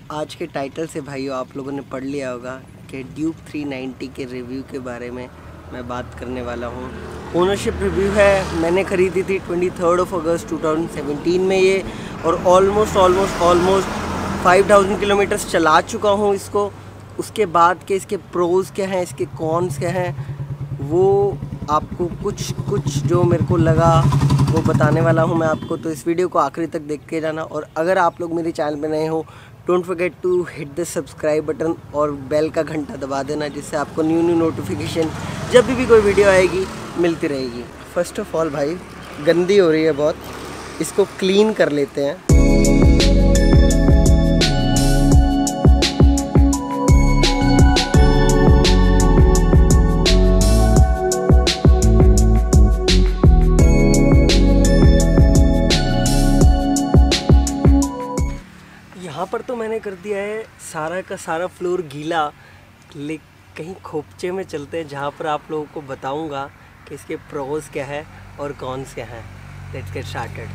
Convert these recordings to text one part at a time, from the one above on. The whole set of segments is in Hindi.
आज के टाइटल से भाइयों आप लोगों ने पढ़ लिया होगा कि ड्यूक 390 के रिव्यू के बारे में मैं बात करने वाला हूँ। ओनरशिप रिव्यू है, मैंने ख़रीदी थी 23 अगस्त 2017 में ये, और ऑलमोस्ट 5000 किलोमीटर्स चला चुका हूँ इसको। उसके बाद के इसके प्रोज़ क्या हैं, इसके कॉन्स क्या हैं, वो आपको कुछ जो मेरे को लगा वो बताने वाला हूँ मैं आपको। तो इस वीडियो को आखिरी तक देख के जाना, और अगर आप लोग मेरे चैनल पे नए हो don't forget to hit the subscribe button और बेल का घंटा दबा देना, जिससे आपको न्यू नोटिफिकेशन जब भी कोई वीडियो आएगी मिलती रहेगी। फर्स्ट ऑफ ऑल भाई गंदी हो रही है बहुत, इसको क्लीन कर लेते हैं। यहाँ पर तो मैंने कर दिया है सारा का सारा फ्लोर गीला, लेकिन कहीं खोपचे में चलते हैं जहाँ पर आप लोगों को बताऊँगा कि इसके प्रोज क्या है और कॉन्स क्या हैं। Let's get started.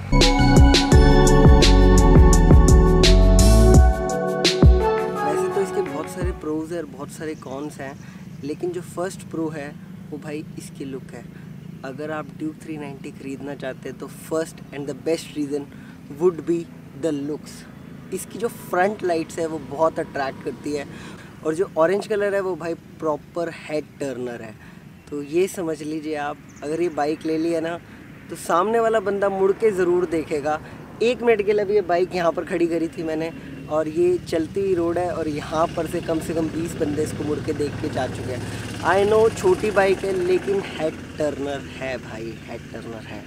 वैसे तो इसके बहुत सारे प्रोज हैं और बहुत सारे कॉन्स हैं, लेकिन जो फर्स्ट प्रो है वो भाई इसकी लुक है। अगर आप ड्यूक 390 ख़रीदना चाहते हैं तो first and the best reason would be the looks. इसकी जो फ्रंट लाइट्स है वो बहुत अट्रैक्ट करती है, और जो ऑरेंज कलर है वो भाई प्रॉपर हेड टर्नर है। तो ये समझ लीजिए आप, अगर ये बाइक ले ली है ना तो सामने वाला बंदा मुड़ के ज़रूर देखेगा। 1 मिनट के लिए भी ये बाइक यहाँ पर खड़ी करी थी मैंने, और ये चलती हुई रोड है, और यहाँ पर से कम 20 बंदे इसको मुड़ के देख के जा चुके हैं। आई नो छोटी बाइक है, लेकिन हेड टर्नर है भाई, हेड टर्नर है।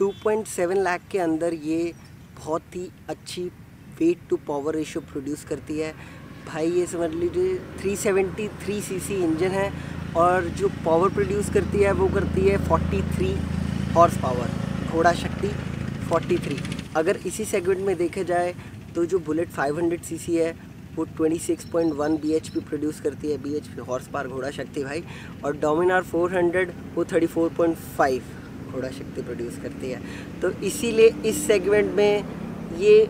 2.7 लाख के अंदर ये बहुत ही अच्छी weight to power ratio produce करती है भाई। ये समझ लीजिए 373 सीसी इंजन है, और जो पावर प्रोड्यूस करती है वो करती है 43 हॉर्स पावर, घोड़ा शक्ति 43। अगर इसी सेगमेंट में देखा जाए तो जो बुलेट 500 सीसी है वो 26.1 bhp प्रोड्यूस करती है, bhp हॉर्स पावर घोड़ा शक्ति भाई, और डोमिनार 400 वो 34.5 घोड़ा शक्ति प्रोड्यूस करती है। तो इसीलिए इस सेगमेंट में ये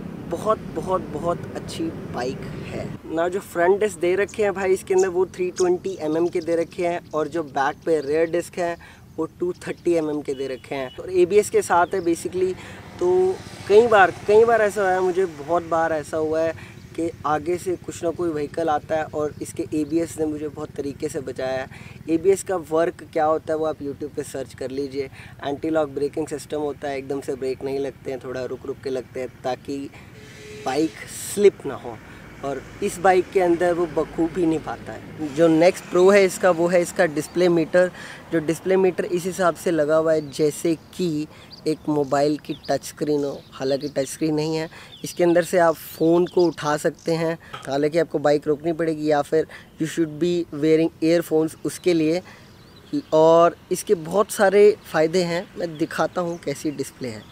बहुत अच्छी बाइक है ना। जो फ्रंट डिस्क दे रखे हैं भाई इसके अंदर वो 320 mm के दे रखे हैं, और जो बैक पे रेयर डिस्क है वो 230 mm के दे रखे हैं, और ABS के साथ है बेसिकली। तो कई बार ऐसा हुआ है, मुझे बहुत बार ऐसा हुआ है कि आगे से कुछ ना कोई व्हीकल आता है और इसके ABS ने मुझे बहुत तरीके से बचाया है। ABS का वर्क क्या होता है वो आप YouTube पे सर्च कर लीजिए। एंटी लॉक ब्रेकिंग सिस्टम होता है, एकदम से ब्रेक नहीं लगते हैं, थोड़ा रुक के लगते हैं ताकि बाइक स्लिप ना हो, और इस बाइक के अंदर वो बखूबी नहीं पाता है। जो नेक्स्ट प्रो है इसका वो है इसका डिस्प्ले मीटर। जो डिस्प्ले मीटर इस हिसाब से लगा हुआ है जैसे कि एक मोबाइल की टच स्क्रीन हो, हालांकि टच स्क्रीन नहीं है। इसके अंदर से आप फ़ोन को उठा सकते हैं, हालांकि आपको बाइक रोकनी पड़ेगी, या फिर you should be wearing earphones उसके लिए। और इसके बहुत सारे फ़ायदे हैं, मैं दिखाता हूँ कैसी डिस्प्ले है।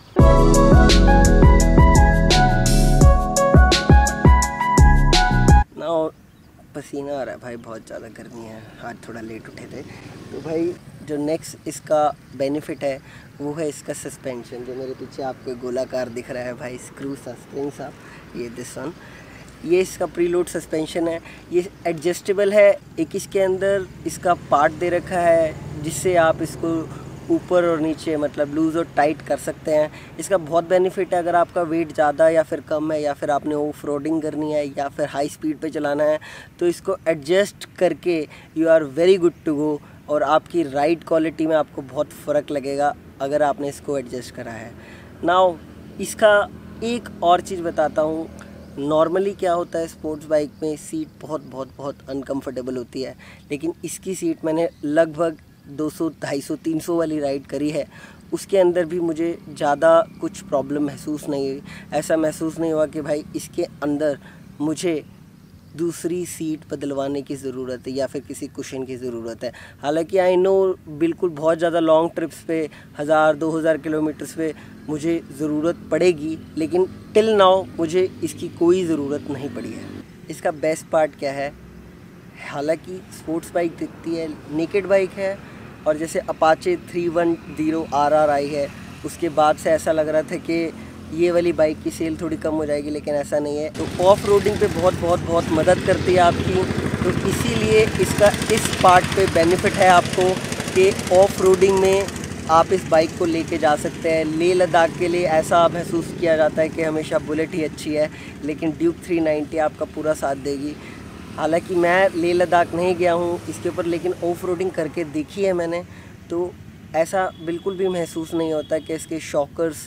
और पसीना आ रहा है भाई, बहुत ज़्यादा गर्मी है, आज थोड़ा लेट उठे थे। तो भाई जो नेक्स्ट इसका बेनिफिट है वो है इसका सस्पेंशन। जो मेरे पीछे आपको गोलाकार दिख रहा है भाई, स्क्रू स्प्रिंग सा, ये दिस वन, ये इसका प्रीलोड सस्पेंशन है। ये एडजस्टेबल है, एक इसके अंदर इसका पार्ट दे रखा है जिससे आप इसको ऊपर और नीचे मतलब लूज़ और टाइट कर सकते हैं। इसका बहुत बेनिफिट है, अगर आपका वेट ज़्यादा या फिर कम है, या फिर आपने ऑफ रोडिंग करनी है, या फिर हाई स्पीड पे चलाना है, तो इसको एडजस्ट करके you are very good to go, और आपकी राइड क्वालिटी में आपको बहुत फ़र्क लगेगा अगर आपने इसको एडजस्ट करा है। नाउ इसका एक और चीज़ बताता हूँ। नॉर्मली क्या होता है स्पोर्ट्स बाइक में सीट बहुत अनकम्फर्टेबल होती है, लेकिन इसकी सीट मैंने लगभग 200, 250, 300 वाली राइड करी है, उसके अंदर भी मुझे ज़्यादा कुछ प्रॉब्लम महसूस नहीं हुई। ऐसा महसूस नहीं हुआ कि भाई इसके अंदर मुझे दूसरी सीट बदलवाने की ज़रूरत है या फिर किसी कुशन की ज़रूरत है। हालांकि आई नो बिल्कुल बहुत ज़्यादा लॉन्ग ट्रिप्स पे 1000-2000 किलोमीटर्स पे मुझे ज़रूरत पड़ेगी, लेकिन टिल नाउ मुझे इसकी कोई ज़रूरत नहीं पड़ी है। इसका बेस्ट पार्ट क्या है, हालांकि स्पोर्ट्स बाइक दिखती है, नेकेड बाइक है, और जैसे अपाचे 310 RR आई है उसके बाद से ऐसा लग रहा था कि ये वाली बाइक की सेल थोड़ी कम हो जाएगी, लेकिन ऐसा नहीं है। तो ऑफ रोडिंग पे बहुत मदद करती है आपकी, तो इसीलिए इसका इस पार्ट पे बेनिफिट है आपको कि ऑफ रोडिंग में आप इस बाइक को लेके जा सकते हैं। लेह लद्दाख के लिए ऐसा महसूस किया जाता है कि हमेशा बुलेट ही अच्छी है, लेकिन ड्यूक 390 आपका पूरा साथ देगी। हालांकि मैं लेह लद्दाख नहीं गया हूँ इसके ऊपर, लेकिन ऑफ रोडिंग करके देखी है मैंने, तो ऐसा बिल्कुल भी महसूस नहीं होता कि इसके शॉकर्स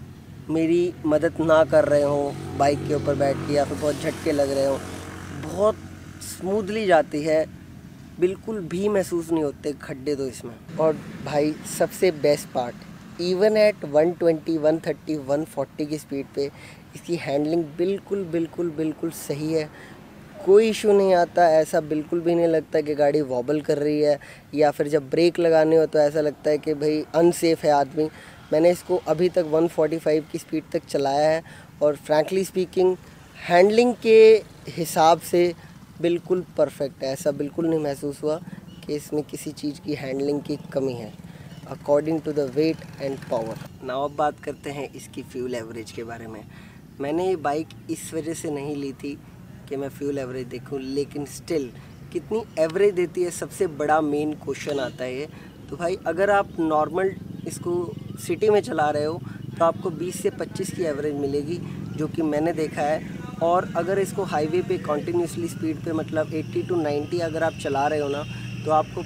मेरी मदद ना कर रहे हों बाइक के ऊपर बैठ के, या फिर बहुत झटके लग रहे हों। बहुत स्मूथली जाती है, बिल्कुल भी महसूस नहीं होते खड्डे तो इसमें। और भाई सबसे बेस्ट पार्ट, इवन एट 120, 130, 140 की स्पीड पे इसकी हैंडलिंग बिल्कुल सही है। कोई इशू नहीं आता, ऐसा बिल्कुल भी नहीं लगता कि गाड़ी वॉबल कर रही है, या फिर जब ब्रेक लगाने हो तो ऐसा लगता है कि भाई अनसेफ है आदमी। मैंने इसको अभी तक 145 की स्पीड तक चलाया है, और फ्रैंकली स्पीकिंग हैंडलिंग के हिसाब से बिल्कुल परफेक्ट है। ऐसा बिल्कुल नहीं महसूस हुआ कि इसमें किसी चीज़ की हैंडलिंग की कमी है, according to the weight and power. Now अब बात करते हैं इसकी फ्यूल एवरेज के बारे में। मैंने ये बाइक इस वजह से नहीं ली थी कि मैं फ्यूल एवरेज देखूं, लेकिन स्टिल कितनी एवरेज देती है सबसे बड़ा मेन क्वेश्चन आता है ये। तो भाई अगर आप नॉर्मल इसको सिटी में चला रहे हो तो आपको 20 से 25 की एवरेज मिलेगी, जो कि मैंने देखा है। और अगर इसको हाईवे पे कॉन्टीन्यूसली स्पीड पे मतलब 80 to 90 अगर आप चला रहे हो ना, तो आपको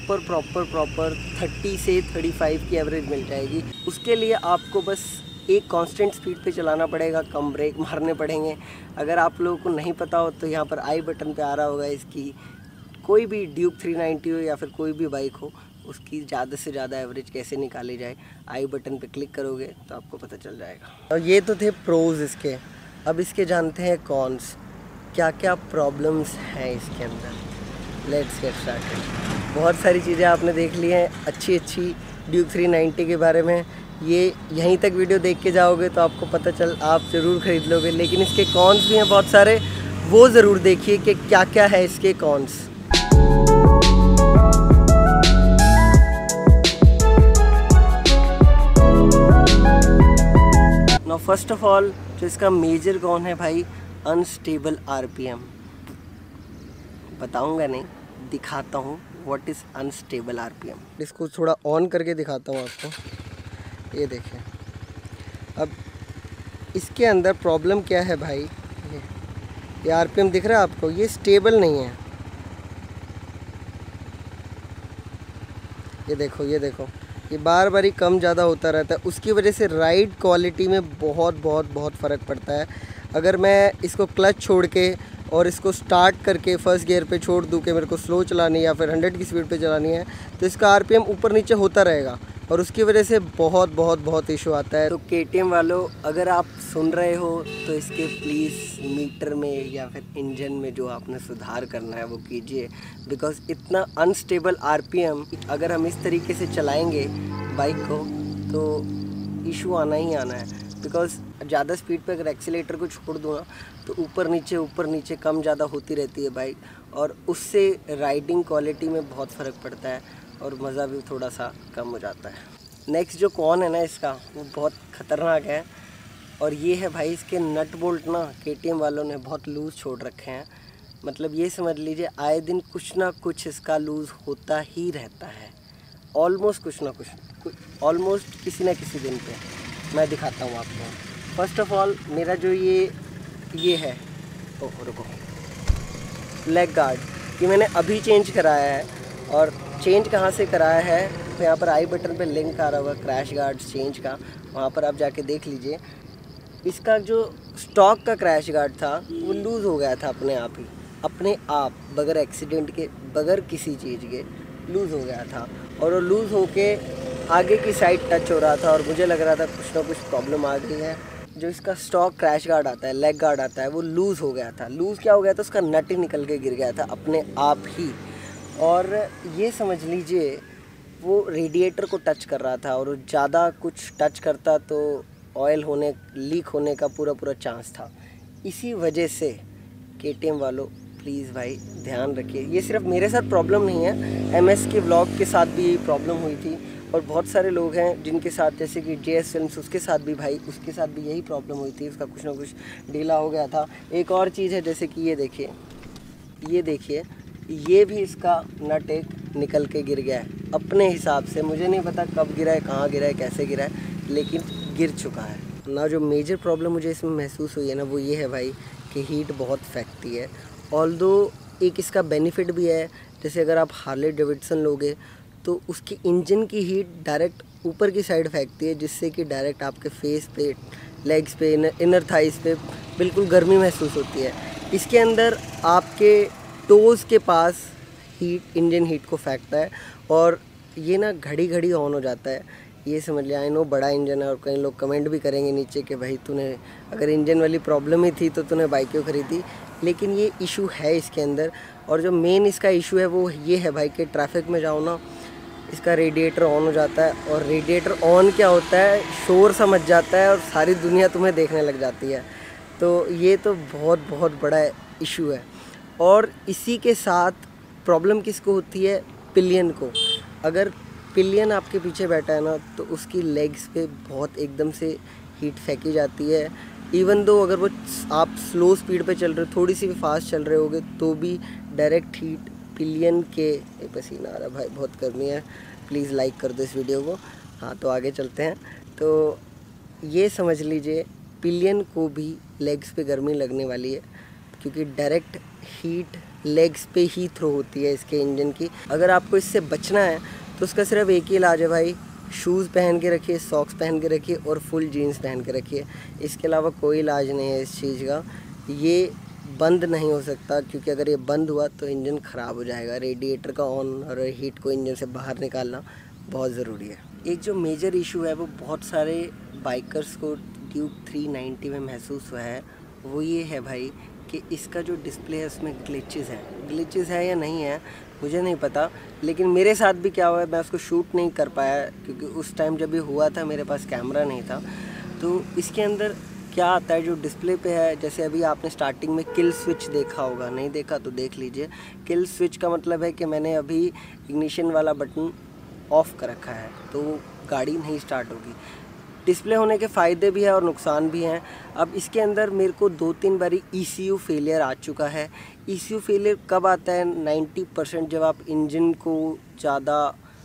प्रॉपर 30 से 35 की एवरेज मिल जाएगी। उसके लिए आपको बस एक कांस्टेंट स्पीड पे चलाना पड़ेगा, कम ब्रेक मारने पड़ेंगे। अगर आप लोगों को नहीं पता हो तो यहाँ पर आई बटन पे आ रहा होगा इसकी, कोई भी ड्यूक 390 हो या फिर कोई भी बाइक हो, उसकी ज़्यादा से ज़्यादा एवरेज कैसे निकाली जाए, आई बटन पे क्लिक करोगे तो आपको पता चल जाएगा। और ये तो थे प्रोज इसके, अब इसके जानते हैं कॉन्स, क्या क्या प्रॉब्लम्स हैं इसके अंदर। Let's get started. बहुत सारी चीज़ें आपने देख ली हैं अच्छी ड्यूक 390 के बारे में। ये यहीं तक वीडियो देख के जाओगे तो आपको पता चल, आप ज़रूर ख़रीद लोगे। लेकिन इसके कॉन्स भी हैं बहुत सारे, वो ज़रूर देखिए कि क्या क्या है इसके cons. Now first of all जो इसका मेजर कौन है भाई, अनस्टेबल आरपीएम। बताऊंगा नहीं, दिखाता हूँ व्हाट इज़ अनस्टेबल आरपीएम। इसको थोड़ा ऑन करके दिखाता हूँ आपको। ये देखें, अब इसके अंदर प्रॉब्लम क्या है भाई, ये आरपीएम दिख रहा है आपको, ये स्टेबल नहीं है। ये देखो ये बार बार ही कम ज़्यादा होता रहता है। उसकी वजह से राइड क्वालिटी में बहुत फ़र्क पड़ता है। अगर मैं इसको क्लच छोड़ के और इसको स्टार्ट करके फर्स्ट गियर पे छोड़ दूँ कि मेरे को स्लो चलानी है या फिर 100 की स्पीड पे चलानी है, तो इसका आरपीएम ऊपर नीचे होता रहेगा, और उसकी वजह से बहुत इशू आता है। तो KTM वालों, अगर आप सुन रहे हो तो इसके प्लीज़ मीटर में या फिर इंजन में जो आपने सुधार करना है वो कीजिए, बिकॉज़ इतना अनस्टेबल आरपीएम अगर हम इस तरीके से चलाएंगे बाइक को तो इशू आना ही आना है। बिकॉज़ ज़्यादा स्पीड पे अगर एक्सीलेटर को छोड़ दूँ ना, तो ऊपर नीचे कम ज़्यादा होती रहती है बाइक, और उससे राइडिंग क्वालिटी में बहुत फ़र्क पड़ता है और मज़ा भी थोड़ा सा कम हो जाता है। नेक्स्ट जो कॉन है ना इसका, वो बहुत ख़तरनाक है, और ये है भाई इसके नट बोल्ट ना KTM वालों ने बहुत लूज़ छोड़ रखे हैं। मतलब ये समझ लीजिए आए दिन कुछ ना कुछ इसका लूज़ होता ही रहता है, ऑलमोस्ट कुछ ना कुछ, ऑलमोस्ट किसी ना किसी दिन पे। मैं दिखाता हूँ आपको। फर्स्ट ऑफ ऑल मेरा जो ये है, ओह रुको, लेग गार्ड, ये मैंने अभी चेंज कराया है। और चेंज कहाँ से कराया है, तो यहाँ पर आई बटन पे लिंक आ रहा होगा क्रैश गार्ड चेंज का, वहाँ पर आप जाके देख लीजिए। इसका जो स्टॉक का क्रैश गार्ड था वो लूज़ हो गया था अपने आप बगैर एक्सीडेंट के, बगैर किसी चीज़ के लूज़ हो गया था, और वो लूज़ होके आगे की साइड टच हो रहा था, और मुझे लग रहा था कुछ ना कुछ प्रॉब्लम आ गई है। जो इसका स्टॉक क्रैश गार्ड आता है, लेग गार्ड आता है, वो लूज़ हो गया था। लूज़ क्या हो गया था, उसका नट ही निकल के गिर गया था अपने आप ही, और ये समझ लीजिए वो रेडिएटर को टच कर रहा था, और ज़्यादा कुछ टच करता तो ऑयल लीक होने का पूरा चांस था। इसी वजह से KTM वालों प्लीज़ भाई ध्यान रखिए। ये सिर्फ मेरे साथ प्रॉब्लम नहीं है, MS के व्लॉग के साथ भी यही प्रॉब्लम हुई थी, और बहुत सारे लोग हैं जिनके साथ, जैसे कि JS फिल्म्स, उसके साथ भी भाई, उसके साथ भी यही प्रॉब्लम हुई थी, उसका कुछ ना कुछ ढीला हो गया था। एक और चीज़ है, जैसे कि ये देखिए, ये भी इसका नट एक निकल के गिर गया है अपने हिसाब से। मुझे नहीं पता कब गिरा है, कहाँ गिरा है, कैसे गिरा है, लेकिन गिर चुका है ना। जो मेजर प्रॉब्लम मुझे इसमें महसूस हुई है ना, वो ये है भाई कि हीट बहुत फेंकती है। ऑल्दो एक इसका बेनिफिट भी है, जैसे अगर आप हार्ले डेविडसन लोगे तो उसकी इंजन की हीट डायरेक्ट ऊपर की साइड फेंकती है, जिससे कि डायरेक्ट आपके फेस पे, लेग्स पे, इनर थाइस पे बिल्कुल गर्मी महसूस होती है। इसके अंदर आपके टोज़ के पास हीट, इंजन हीट को फेंकता है, और ये ना घड़ी घड़ी ऑन हो जाता है। ये समझ लिया, आई नो बड़ा इंजन है, और कई लोग कमेंट भी करेंगे नीचे कि भाई तूने अगर इंजन वाली प्रॉब्लम ही थी तो तूने बाइक क्यों खरीदी, लेकिन ये इशू है इसके अंदर। और जो मेन इसका इशू है वो ये है भाई कि ट्रैफिक में जाओ ना, इसका रेडिएटर ऑन हो जाता है, और रेडिएटर ऑन क्या होता है, शोर सा मच जाता है और सारी दुनिया तुम्हें देखने लग जाती है। तो ये तो बहुत बहुत बड़ा इशू है। और इसी के साथ प्रॉब्लम किसको होती है, पिलियन को। अगर पिलियन आपके पीछे बैठा है ना, तो उसकी लेग्स पे बहुत एकदम से हीट फेंकी जाती है। इवन दो अगर वो आप स्लो स्पीड पे चल रहे हो, थोड़ी सी भी फास्ट चल रहे होगे, तो भी डायरेक्ट हीट पिलियन के, पसीना आ रहा भाई, बहुत गर्मी है, प्लीज़ लाइक कर दो इस वीडियो को। हाँ, तो आगे चलते हैं। तो ये समझ लीजिए पिलियन को भी लेग्स पे गर्मी लगने वाली है, क्योंकि डायरेक्ट हीट लेग्स पे ही थ्रो होती है इसके इंजन की। अगर आपको इससे बचना है तो उसका सिर्फ एक ही इलाज है भाई, शूज़ पहन के रखिए, सॉक्स पहन के रखिए और फुल जीन्स पहन के रखिए। इसके अलावा कोई इलाज नहीं है इस चीज़ का। ये बंद नहीं हो सकता, क्योंकि अगर ये बंद हुआ तो इंजन ख़राब हो जाएगा। रेडिएटर का ऑन और हीट को इंजन से बाहर निकालना बहुत ज़रूरी है। एक जो मेजर इशू है वो बहुत सारे बाइकर्स को ड्यूक 390 में महसूस हुआ है, वो ये है भाई कि इसका जो डिस्प्ले है उसमें ग्लिचेस है या नहीं है मुझे नहीं पता, लेकिन मेरे साथ भी क्या हुआ है, मैं उसको शूट नहीं कर पाया क्योंकि उस टाइम जब ये हुआ था मेरे पास कैमरा नहीं था। तो इसके अंदर क्या आता है जो डिस्प्ले पे है, जैसे अभी आपने स्टार्टिंग में किल स्विच देखा होगा, नहीं देखा तो देख लीजिए। किल स्विच का मतलब है कि मैंने अभी इग्निशन वाला बटन ऑफ़ कर रखा है, तो गाड़ी नहीं स्टार्ट होगी। डिस्प्ले होने के फ़ायदे भी हैं और नुकसान भी हैं। अब इसके अंदर मेरे को 2-3 बारी ECU फेलियर आ चुका है। ECU फेलियर कब आता है, 90% जब आप इंजन को ज़्यादा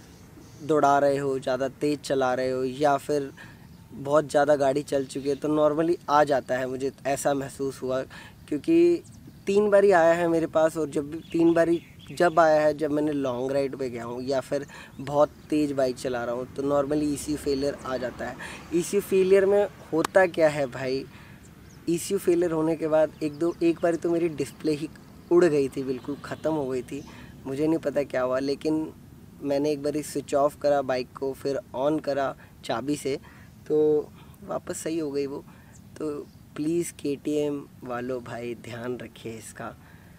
दौड़ा रहे हो, ज़्यादा तेज़ चला रहे हो, या फिर बहुत ज़्यादा गाड़ी चल चुकी है, तो नॉर्मली आ जाता है। मुझे ऐसा महसूस हुआ क्योंकि 3 बारी आया है मेरे पास, और जब भी 3 बारी जब आया है जब मैंने लॉन्ग राइड पे गया हूँ या फिर बहुत तेज़ बाइक चला रहा हूँ, तो नॉर्मली ECU फेलियर आ जाता है। ECU फेलियर में होता क्या है भाई, ECU फेलियर होने के बाद एक बार तो मेरी डिस्प्ले ही उड़ गई थी, बिल्कुल ख़त्म हो गई थी। मुझे नहीं पता क्या हुआ, लेकिन मैंने एक बार स्विच ऑफ करा बाइक को, फिर ऑन करा चाबी से, तो वापस सही हो गई वो। तो प्लीज़ KTM वालों भाई ध्यान रखिए इसका।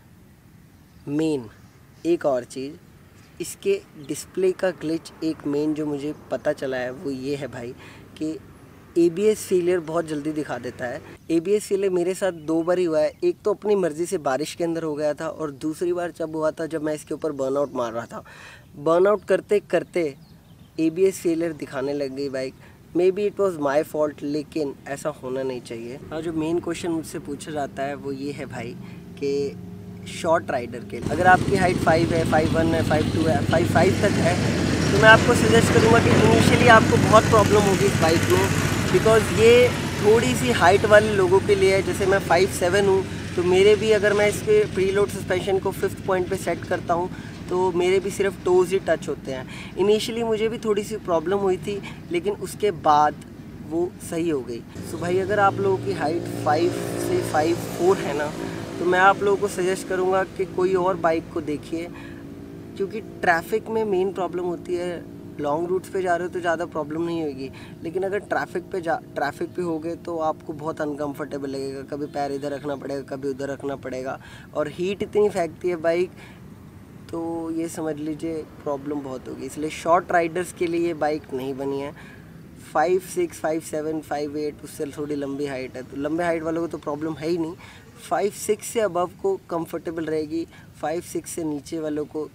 मेन एक और चीज़, इसके डिस्प्ले का ग्लिच एक मेन जो मुझे पता चला है वो ये है भाई कि ABS फेलियर बहुत जल्दी दिखा देता है। ABS फेलियर मेरे साथ 2 बार ही हुआ है। एक तो अपनी मर्ज़ी से बारिश के अंदर हो गया था, और दूसरी बार जब हुआ था जब मैं इसके ऊपर बर्नआउट मार रहा था। बर्नआउट करते करते ABS फेलियर दिखाने लग गई bike. Maybe it was my fault, लेकिन ऐसा होना नहीं चाहिए। और जो मेन क्वेश्चन मुझसे पूछा जाता है वो ये है भाई कि शॉर्ट राइडर के लिए, अगर आपकी हाइट 5 है, 5'1" है, 5'2" है, 5'5" तक है, तो मैं आपको सजेस्ट करूँगा कि इनिशियली आपको बहुत प्रॉब्लम होगी इस बाइक में, बिकॉज़ ये थोड़ी सी हाइट वाले लोगों के लिए है। जैसे मैं 5'7" हूँ, तो मेरे भी अगर मैं इसके प्रीलोड सस्पेंशन को 5th पॉइंट पे सेट करता हूँ तो मेरे भी सिर्फ टोज़ ही टच होते हैं। इनिशियली मुझे भी थोड़ी सी प्रॉब्लम हुई थी, लेकिन उसके बाद वो सही हो गई। सो भाई अगर आप लोगों की हाइट 5 से 5'4" है ना, तो मैं आप लोगों को सजेस्ट करूँगा कि कोई और बाइक को देखिए, क्योंकि ट्रैफिक में मेन प्रॉब्लम होती है। लॉन्ग रूट्स पे जा रहे हो तो ज़्यादा प्रॉब्लम नहीं होगी, लेकिन अगर ट्रैफिक पे होगे तो आपको बहुत अनकंफर्टेबल लगेगा। कभी पैर इधर रखना पड़ेगा, कभी उधर रखना पड़ेगा, और हीट इतनी फेंकती है बाइक, तो ये समझ लीजिए प्रॉब्लम बहुत होगी। इसलिए शॉर्ट राइडर्स के लिए ये बाइक नहीं बनी है। 5'6", 5'7", 5'8" उससे थोड़ी लंबी हाइट है, तो लंबे हाइट वालों को तो प्रॉब्लम है ही नहीं। 5'6" से अबव को कंफर्टेबल रहेगी, 5'6" से नीचे वालों को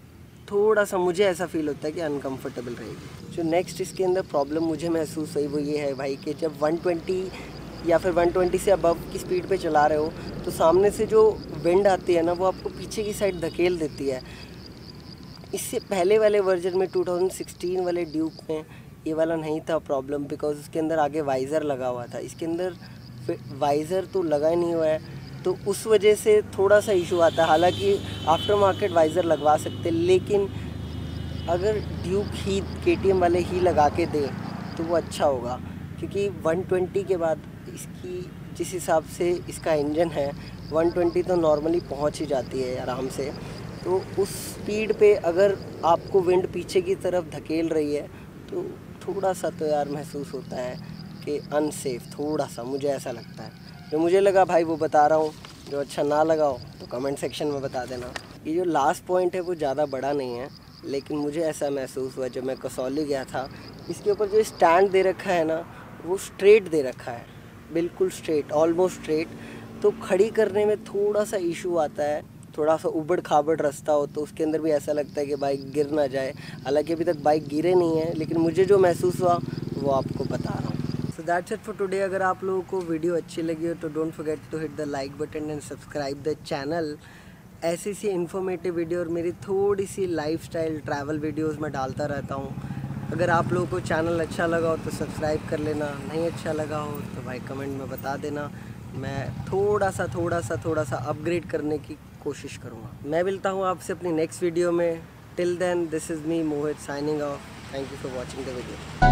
थोड़ा सा मुझे ऐसा फील होता है कि अनकंफर्टेबल रहेगी। जो नेक्स्ट इसके अंदर प्रॉब्लम मुझे महसूस हुई वो ये है भाई कि जब 120 या फिर 120 से अबव की स्पीड पे चला रहे हो तो सामने से जो विंड आती है ना वो आपको पीछे की साइड धकेल देती है। इससे पहले वाले वर्जन में 2016 वाले ड्यूक में ये वाला नहीं था प्रॉब्लम, बिकॉज उसके अंदर आगे वाइज़र लगा हुआ था। इसके अंदर वाइज़र तो लगा ही नहीं हुआ है, तो उस वजह से थोड़ा सा इशू आता है। हालांकि आफ्टर मार्केट वाइज़र लगवा सकते, लेकिन अगर ड्यूक ही KTM वाले ही लगा के दे तो वो अच्छा होगा, क्योंकि 120 के बाद इसकी जिस हिसाब से इसका इंजन है 120 तो नॉर्मली पहुंच ही जाती है आराम से। तो उस स्पीड पे अगर आपको विंड पीछे की तरफ धकेल रही है तो थोड़ा सा तो यार महसूस होता है कि अनसेफ, थोड़ा सा मुझे ऐसा लगता है। जो मुझे लगा भाई वो बता रहा हूँ, जो अच्छा ना लगा हो तो कमेंट सेक्शन में बता देना। ये जो लास्ट पॉइंट है वो ज़्यादा बड़ा नहीं है, लेकिन मुझे ऐसा महसूस हुआ जब मैं कसौली गया था, इसके ऊपर जो स्टैंड दे रखा है ना वो स्ट्रेट दे रखा है, बिल्कुल स्ट्रेट, ऑलमोस्ट स्ट्रेट। तो खड़ी करने में थोड़ा सा इशू आता है, थोड़ा सा उबड़ खाबड़ रास्ता हो तो उसके अंदर भी ऐसा लगता है कि बाइक गिर ना जाए। हालांकि अभी तक बाइक गिरे नहीं है, लेकिन मुझे जो महसूस हुआ वो आपको बता रहा हूँ। So that's it for today. अगर आप लोगों को वीडियो अच्छी लगी हो तो don't forget to hit the like button and subscribe the channel. ऐसी सी इन्फॉर्मेटिव वीडियो और मेरी थोड़ी सी लाइफस्टाइल ट्रैवल वीडियोज़ मैं डालता रहता हूँ। अगर आप लोगों को चैनल अच्छा लगा हो तो सब्सक्राइब कर लेना, नहीं अच्छा लगा हो तो भाई कमेंट में बता देना। मैं थोड़ा सा अपग्रेड करने की कोशिश करूँगा। मैं मिलता हूँ आपसे अपनी नेक्स्ट वीडियो में। Till then this is me Mohit signing off. Thank you for watching the video.